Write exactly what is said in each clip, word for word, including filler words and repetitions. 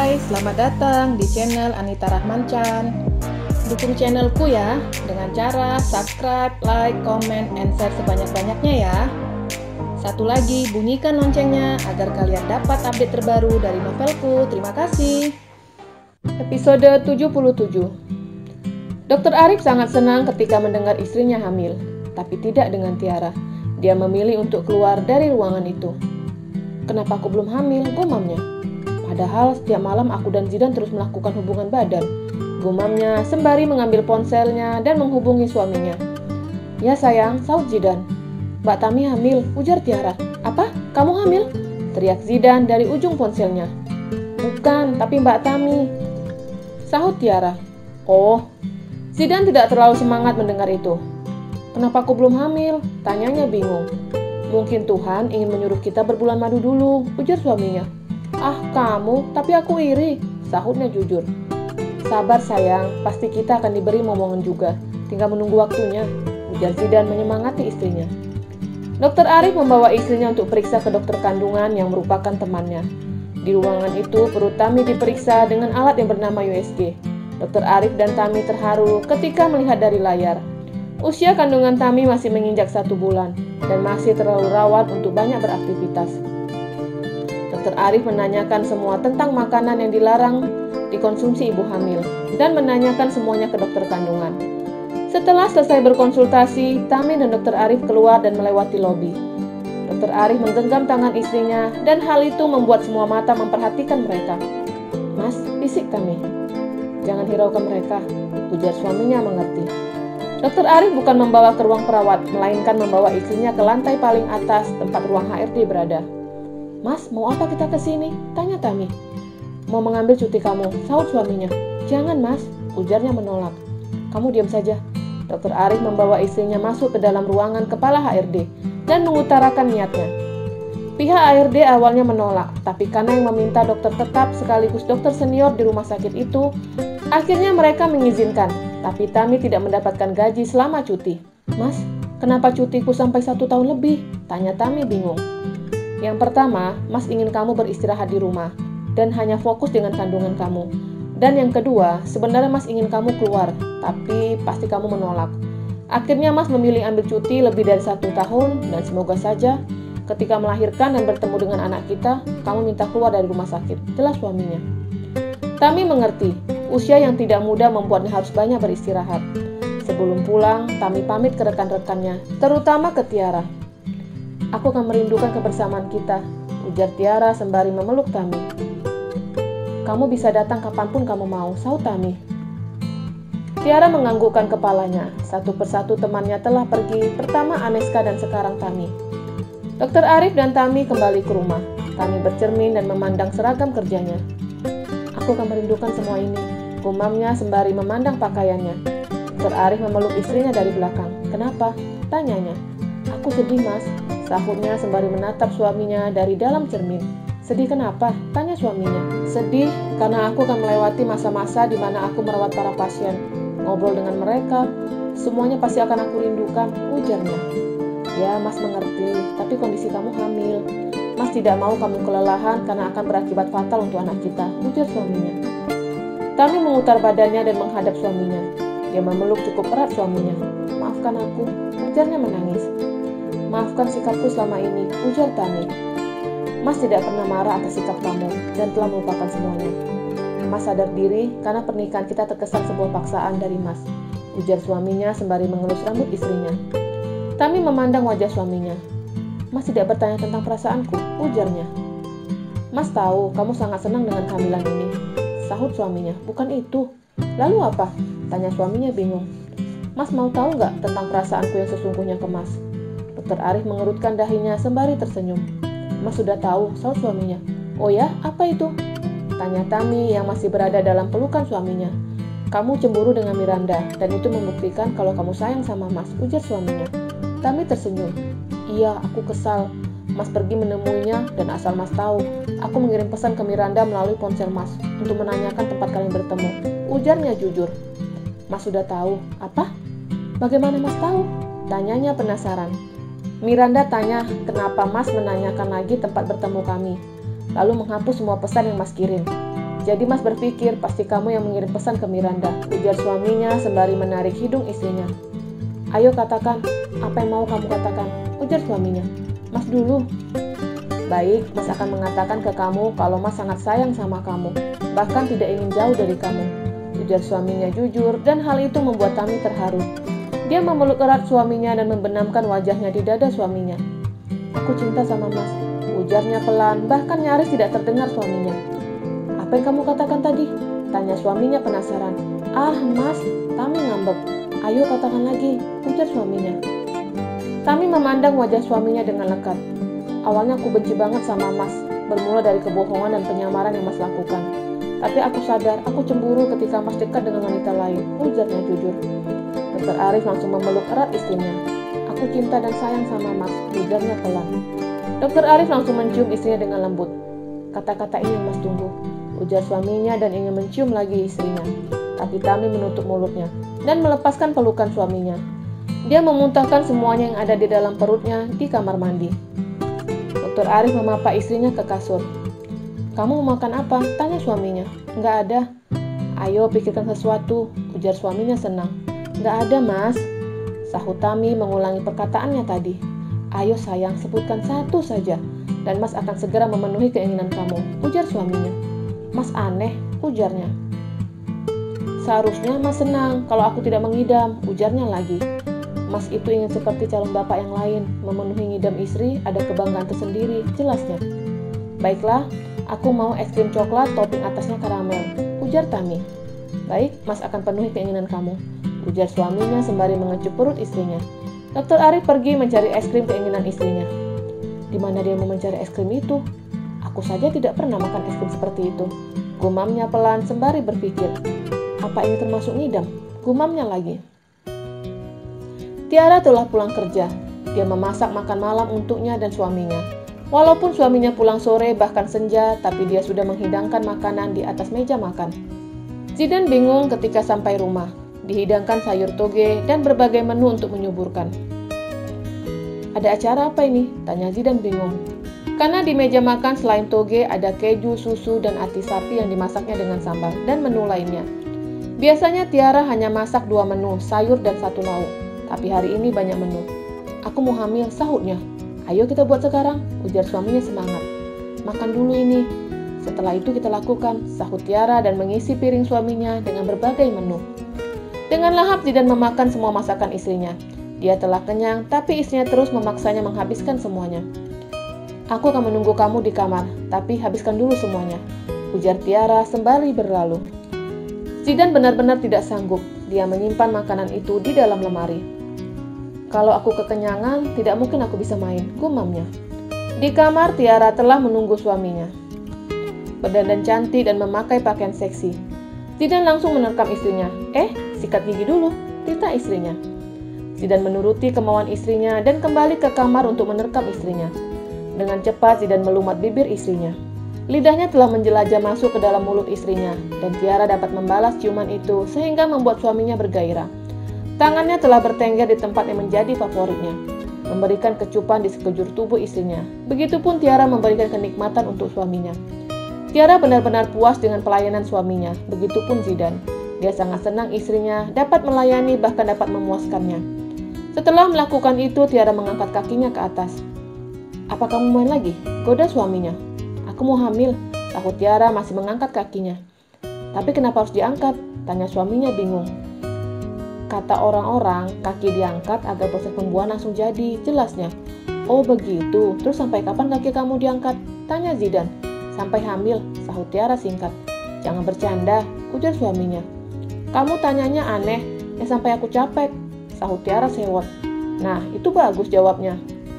Hai, selamat datang di channel Anita Rahman Chan. Dukung channelku ya dengan cara subscribe, like, comment, and share sebanyak-banyaknya ya. Satu lagi, bunyikan loncengnya agar kalian dapat update terbaru dari novelku. Terima kasih. Episode tujuh puluh tujuh. dokter Arif sangat senang ketika mendengar istrinya hamil, tapi tidak dengan Tiara. Dia memilih untuk keluar dari ruangan itu. Kenapa aku belum hamil? Gumamnya. Padahal setiap malam aku dan Zidan terus melakukan hubungan badan. Gumamnya sembari mengambil ponselnya dan menghubungi suaminya. Ya sayang, sahut Zidan. Mbak Tami hamil, ujar Tiara. Apa? Kamu hamil? Teriak Zidan dari ujung ponselnya. Bukan, tapi Mbak Tami, sahut Tiara. Oh, Zidan tidak terlalu semangat mendengar itu. Kenapa aku belum hamil? Tanyanya bingung. Mungkin Tuhan ingin menyuruh kita berbulan madu dulu, ujar suaminya. Ah kamu, tapi aku iri, sahutnya jujur. Sabar sayang, pasti kita akan diberi momongan juga, tinggal menunggu waktunya, ujar Zidan menyemangati istrinya. dokter Arif membawa istrinya untuk periksa ke dokter kandungan yang merupakan temannya. Di ruangan itu perut Tami diperiksa dengan alat yang bernama U S G. dokter Arif dan Tami terharu ketika melihat dari layar. Usia kandungan Tami masih menginjak satu bulan dan masih terlalu rawan untuk banyak beraktivitas. dokter Arif menanyakan semua tentang makanan yang dilarang dikonsumsi ibu hamil dan menanyakan semuanya ke dokter kandungan. Setelah selesai berkonsultasi, Tami dan dokter Arif keluar dan melewati lobi. dokter Arif menggenggam tangan istrinya dan hal itu membuat semua mata memperhatikan mereka. Mas, bisik Tami. Jangan hiraukan mereka, ujar suaminya mengerti. dokter Arif bukan membawa ke ruang perawat, melainkan membawa istrinya ke lantai paling atas tempat ruang H R D berada. Mas, mau apa kita ke sini? Tanya Tami. Mau mengambil cuti kamu, sahut suaminya. Jangan mas, ujarnya menolak. Kamu diam saja. dokter Arif membawa istrinya masuk ke dalam ruangan kepala H R D dan mengutarakan niatnya. Pihak H R D awalnya menolak, tapi karena yang meminta dokter tetap sekaligus dokter senior di rumah sakit itu, akhirnya mereka mengizinkan. Tapi Tami tidak mendapatkan gaji selama cuti. Mas, kenapa cutiku sampai satu tahun lebih? Tanya Tami bingung. Yang pertama, Mas ingin kamu beristirahat di rumah dan hanya fokus dengan kandungan kamu. Dan yang kedua, sebenarnya Mas ingin kamu keluar, tapi pasti kamu menolak. Akhirnya Mas memilih ambil cuti lebih dari satu tahun dan semoga saja ketika melahirkan dan bertemu dengan anak kita, kamu minta keluar dari rumah sakit, jelas suaminya. Tami mengerti, usia yang tidak muda membuatnya harus banyak beristirahat. Sebelum pulang, Tami pamit ke rekan-rekannya, terutama ke Tiara. Aku akan merindukan kebersamaan kita, ujar Tiara sembari memeluk Tami. Kamu bisa datang kapanpun kamu mau, sahut Tami. Tiara menganggukkan kepalanya. Satu persatu temannya telah pergi, pertama Aneska dan sekarang Tami. dokter Arif dan Tami kembali ke rumah. Tami bercermin dan memandang seragam kerjanya. Aku akan merindukan semua ini, gumamnya sembari memandang pakaiannya. dokter Arif memeluk istrinya dari belakang. Kenapa? Tanyanya. Aku sedih mas, sahutnya sembari menatap suaminya dari dalam cermin. Sedih kenapa? Tanya suaminya. Sedih karena aku akan melewati masa-masa di mana aku merawat para pasien, ngobrol dengan mereka, semuanya pasti akan aku rindukan, ujarnya. Ya mas mengerti, tapi kondisi kamu hamil. Mas tidak mau kamu kelelahan karena akan berakibat fatal untuk anak kita, ujar suaminya. Tami memutar badannya dan menghadap suaminya. Dia memeluk cukup erat suaminya. Maafkan aku, ujarnya menangis. Maafkan sikapku selama ini, ujar Tami. Mas tidak pernah marah atas sikap kamu dan telah melupakan semuanya. Mas sadar diri karena pernikahan kita terkesan sebuah paksaan dari Mas, ujar suaminya sembari mengelus rambut istrinya. Tami memandang wajah suaminya. Mas tidak bertanya tentang perasaanku, ujarnya. Mas tahu kamu sangat senang dengan kehamilan ini, sahut suaminya. Bukan itu. Lalu apa? Tanya suaminya bingung. Mas mau tahu nggak tentang perasaanku yang sesungguhnya ke Mas? dokter Arif mengerutkan dahinya sembari tersenyum. Mas sudah tahu, sahut suaminya. Oh ya, apa itu? Tanya Tami yang masih berada dalam pelukan suaminya. Kamu cemburu dengan Miranda dan itu membuktikan kalau kamu sayang sama Mas, ujar suaminya. Tami tersenyum. Iya, aku kesal. Mas pergi menemuinya dan asal Mas tahu, aku mengirim pesan ke Miranda melalui ponsel Mas untuk menanyakan tempat kalian bertemu, ujarnya jujur. Mas sudah tahu. Apa? Bagaimana Mas tahu? Tanyanya penasaran. Miranda tanya kenapa Mas menanyakan lagi tempat bertemu kami, lalu menghapus semua pesan yang Mas kirim. Jadi Mas berpikir pasti kamu yang mengirim pesan ke Miranda, ujar suaminya sembari menarik hidung istrinya. Ayo katakan, apa yang mau kamu katakan, ujar suaminya. Mas dulu. Baik, Mas akan mengatakan ke kamu kalau Mas sangat sayang sama kamu, bahkan tidak ingin jauh dari kamu, ujar suaminya jujur, dan hal itu membuat Tami terharu. Dia memeluk erat suaminya dan membenamkan wajahnya di dada suaminya. Aku cinta sama Mas, ujarnya pelan, bahkan nyaris tidak terdengar suaminya. Apa yang kamu katakan tadi? Tanya suaminya penasaran. Ah, Mas, Tami ngambek. Ayo katakan lagi, ujar suaminya. Tami memandang wajah suaminya dengan lekat. Awalnya aku benci banget sama Mas, bermula dari kebohongan dan penyamaran yang Mas lakukan. Tapi aku sadar, aku cemburu ketika Mas dekat dengan wanita lain, ujarnya jujur. Dokter Arif langsung memeluk erat istrinya. Aku cinta dan sayang sama Mas, ujarnya pelan. Dokter Arif langsung mencium istrinya dengan lembut. Kata-kata ini Mas tunggu, ujar suaminya dan ingin mencium lagi istrinya. Tapi Tami menutup mulutnya dan melepaskan pelukan suaminya. Dia memuntahkan semuanya yang ada di dalam perutnya di kamar mandi. Dokter Arif memapa istrinya ke kasur. Kamu mau makan apa? Tanya suaminya. Nggak ada. Ayo pikirkan sesuatu, ujar suaminya senang. Nggak ada, Mas, sahut Tami mengulangi perkataannya tadi. Ayo sayang, sebutkan satu saja, dan Mas akan segera memenuhi keinginan kamu, ujar suaminya. Mas aneh, ujarnya. Seharusnya Mas senang kalau aku tidak mengidam, ujarnya lagi. Mas itu ingin seperti calon bapak yang lain, memenuhi ngidam istri ada kebanggaan tersendiri, jelasnya. Baiklah, aku mau es krim coklat topping atasnya karamel, ujar Tami. Baik, Mas akan penuhi keinginan kamu, ujar suaminya sembari mengecup perut istrinya. Dokter Arif pergi mencari es krim keinginan istrinya. Di mana dia mau mencari es krim itu? Aku saja tidak pernah makan es krim seperti itu, gumamnya pelan sembari berpikir. Apa ini termasuk ngidam? Gumamnya lagi. Tiara telah pulang kerja. Dia memasak makan malam untuknya dan suaminya. Walaupun suaminya pulang sore bahkan senja, tapi dia sudah menghidangkan makanan di atas meja makan. Zidan bingung ketika sampai rumah. Dihidangkan sayur toge dan berbagai menu untuk menyuburkan. Ada acara apa ini? Tanya Zidan bingung. Karena di meja makan selain toge ada keju, susu, dan ati sapi yang dimasaknya dengan sambal dan menu lainnya. Biasanya Tiara hanya masak dua menu, sayur dan satu lauk. Tapi hari ini banyak menu. Aku mau hamil, sahutnya. Ayo kita buat sekarang, ujar suaminya semangat. Makan dulu ini. Setelah itu kita lakukan, sahut Tiara dan mengisi piring suaminya dengan berbagai menu. Dengan lahap Zidan memakan semua masakan istrinya. Dia telah kenyang, tapi istrinya terus memaksanya menghabiskan semuanya. Aku akan menunggu kamu di kamar, tapi habiskan dulu semuanya, ujar Tiara sembari berlalu. Zidan benar-benar tidak sanggup. Dia menyimpan makanan itu di dalam lemari. Kalau aku kekenyangan, tidak mungkin aku bisa main, gumamnya. Di kamar, Tiara telah menunggu suaminya. Berdandan cantik dan memakai pakaian seksi. Zidan langsung menerkam istrinya. Eh, sikat gigi dulu, titah istrinya. Zidan menuruti kemauan istrinya dan kembali ke kamar untuk menerkam istrinya. Dengan cepat, Zidan melumat bibir istrinya. Lidahnya telah menjelajah masuk ke dalam mulut istrinya, dan Tiara dapat membalas ciuman itu sehingga membuat suaminya bergairah. Tangannya telah bertengger di tempat yang menjadi favoritnya, memberikan kecupan di sekujur tubuh istrinya. Begitupun Tiara memberikan kenikmatan untuk suaminya. Tiara benar-benar puas dengan pelayanan suaminya, begitupun Zidan. Dia sangat senang istrinya dapat melayani bahkan dapat memuaskannya. Setelah melakukan itu, Tiara mengangkat kakinya ke atas. Apa kamu main lagi? Goda suaminya. Aku mau hamil, sahut Tiara masih mengangkat kakinya. Tapi kenapa harus diangkat? Tanya suaminya bingung. Kata orang-orang, kaki diangkat agar proses pembuahan langsung jadi, jelasnya. Oh begitu, terus sampai kapan kaki kamu diangkat? Tanya Zidan. Sampai hamil, sahut Tiara singkat. Jangan bercanda, ujar suaminya. Kamu tanyanya aneh, ya sampai aku capek, sahut Tiara sewot. Nah, itu bagus jawabnya.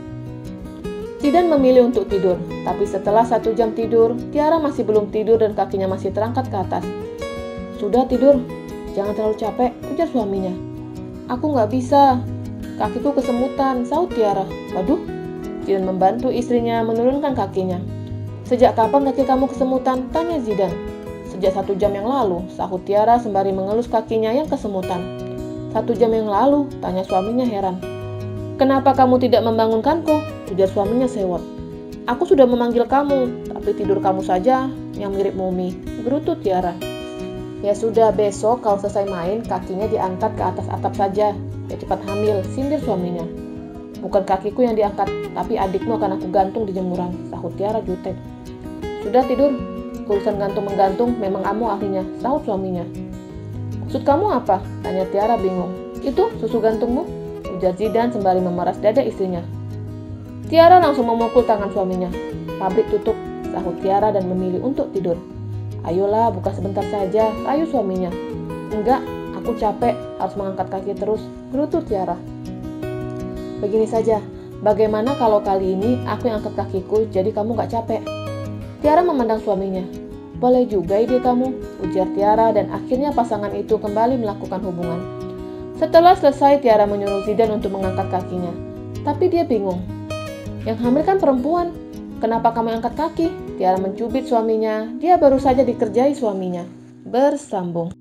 Zidan memilih untuk tidur, tapi setelah satu jam tidur, Tiara masih belum tidur dan kakinya masih terangkat ke atas. Sudah tidur, jangan terlalu capek, ujar suaminya. Aku nggak bisa, kakiku kesemutan, sahut Tiara. Waduh, Zidan membantu istrinya menurunkan kakinya. Sejak kapan kaki kamu kesemutan? Tanya Zidan. Sejak satu jam yang lalu, sahut Tiara sembari mengelus kakinya yang kesemutan. Satu jam yang lalu, tanya suaminya heran. Kenapa kamu tidak membangunkanku? Ujar suaminya sewot. Aku sudah memanggil kamu, tapi tidur kamu saja yang mirip mumi. gerutu Tiara. Ya sudah, besok kalau selesai main, kakinya diangkat ke atas atap saja. Ya cepat hamil, sindir suaminya. Bukan kakiku yang diangkat, tapi adikmu akan aku gantung di jemuran, sahut Tiara jutek. Sudah tidur, urusan gantung-menggantung memang kamu ahlinya, sahut suaminya. Maksud kamu apa? Tanya Tiara bingung. Itu susu gantungmu? Ujar Zidan sembari memeras dada istrinya. Tiara langsung memukul tangan suaminya. Pabrik tutup, sahut Tiara dan memilih untuk tidur. Ayolah, buka sebentar saja, ayo suaminya. Enggak, aku capek, harus mengangkat kaki terus, gerutu Tiara. Begini saja, bagaimana kalau kali ini aku yang angkat kakiku, jadi kamu gak capek? Tiara memandang suaminya. Boleh juga ide kamu, ujar Tiara, dan akhirnya pasangan itu kembali melakukan hubungan. Setelah selesai, Tiara menyuruh Zidan untuk mengangkat kakinya. Tapi dia bingung. Yang hamil kan perempuan, kenapa kamu angkat kaki? Tiara mencubit suaminya, dia baru saja dikerjai suaminya. Bersambung.